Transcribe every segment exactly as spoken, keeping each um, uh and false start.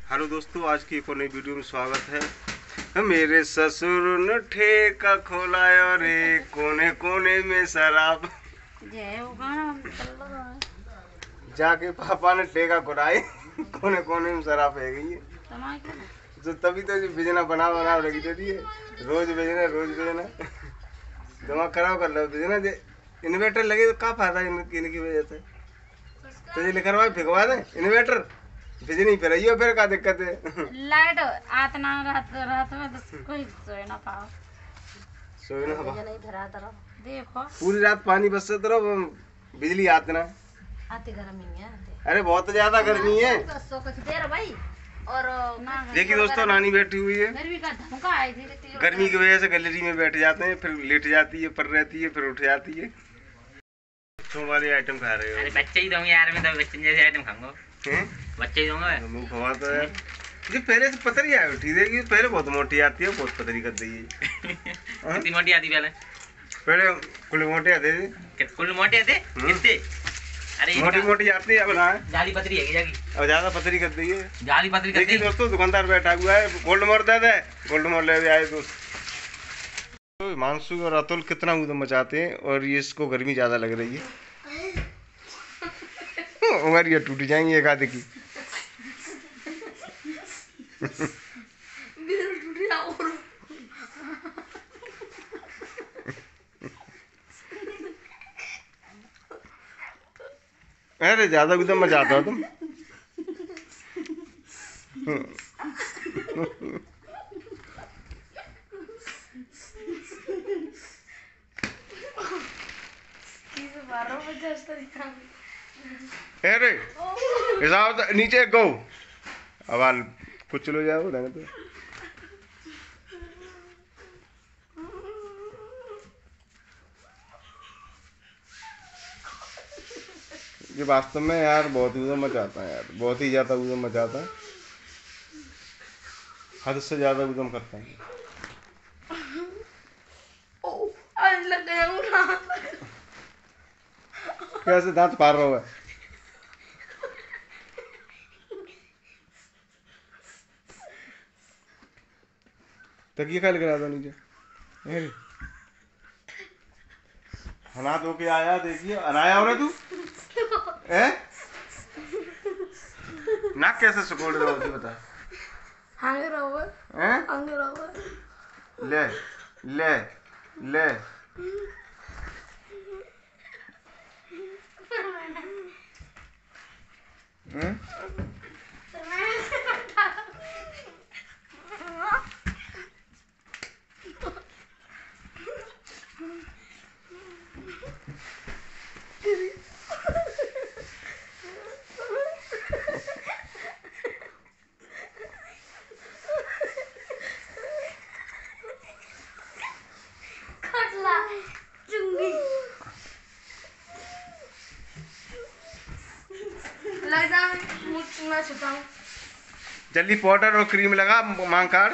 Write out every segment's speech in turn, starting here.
Hello दोस्तों, आज की एक और नई वीडियो में स्वागत है। मेरे ससुर ने ठेका खोलाया रे, कोने कोने में शराब। जाके पापा ने ठेका खुराई, कोने कोने में शराब है गई है। तो तभी तो बिजना बना बना लगी देती है, रोज बेचना रोज बेचना। दिमाग खराब कर लो बिजना दे। इन्वर्टर लगे तो क्या फायदा इनकी वजह से। तो ये लिखवा फिकवा दे इन्वर्टर, बिजली पे रही हो फिर क्या दिक्कत है। लाइट आतना रात रात में तो कोई सोए ना पाओ, सोए ना पाओ। देखो पूरी रात पानी बरसत रहो, बिजली आतना आती गर्मी है। अरे बहुत ज्यादा गर्मी है। सो कुछ देर भाई। और देखिए दोस्तों, नानी बैठी हुई है। गर्मी का धमका आई थी, गर्मी की वजह से गैलरी में बैठ जाते हैं, फिर लेट जाती है, पर रहती है, फिर उठ जाती है। बच्चों वाले आइटम खा रहे हो? अरे बच्चे ही दूंगे यार, मैं तो बच्चे जैसे आइटम खाऊंगा। हैं? बच्चे ही दूंगा मैं। मुंह खवा तो है। ये पहले से पतरी आई उठी देगी, पहले बहुत मोटी आती है, बहुत पतरी कर दी है। कितनी मोटी आती पहले? पहले कुल मोटे आते थे। कित- कुल मोटे आते कितने? अरे मोटी मोटी आती है, अब ना जाली पतरी है जागी, अब ज्यादा पतरी कर दी है। जाली पतरी कर देखिए दी। दोस्तों, दुकानदार बैठा हुआ है, गोल्ड मोर दे दे, गोल्ड मोर ले आए दोस्त। तो हिमांशु और अतुल कितना उधम मचाते हैं, और ये इसको गर्मी ज्यादा लग रही है। उमर ये टूट जाएंगी एक आधे की। अरे ज्यादा उधम मचाता हो तुम। अरे हिसाब से नीचे गो, अब कुछ लो जाओ तो। ये वास्तव में यार बहुत उधम मचाता है यार, बहुत ही ज्यादा उधम मचाता है, हद से ज्यादा उधम करता है। कैसे दांत पार रहा है। तकिए खा लेकर आता नीचे। अरे हना दो के आया, देखिए अनाया हो रहा तू है। नाक कैसे सुकोड़ रहा होती बता। हांगे रहो हैं? हांगे रहो। ले ले ले हैं? जल्दी पाउडर और क्रीम लगा, मांग काट।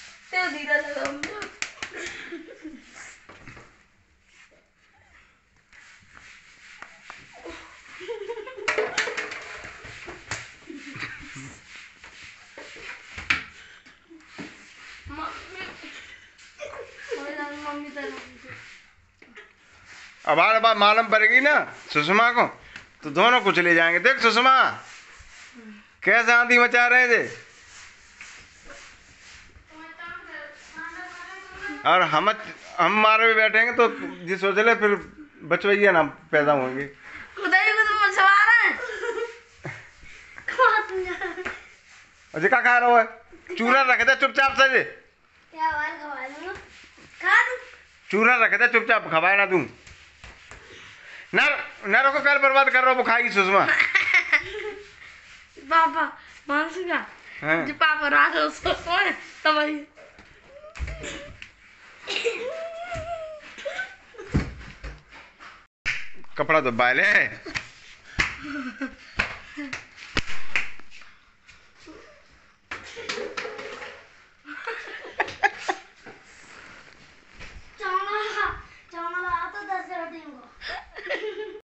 अब बार बार मालूम पड़ेगी ना सुषमा को, तो दोनों कुछ ले जाएंगे। देख सुषमा कैसे आंधी मचा रहे थे, और हम हम मारे भी बैठेंगे तो जी सोच ले फिर बचवैया ना पैदा होंगे। और क्या खा रहा है? चूरा रख दे चुपचाप से जे। चूरा रख दे चुपचाप, खवाए ना तू ना ना रखो, कल बर्बाद कर रहा हो, वो खाएगी सुषमा। पापा मानसी का जो पापा रात को सोए तब आई कपड़ा तो बाले है।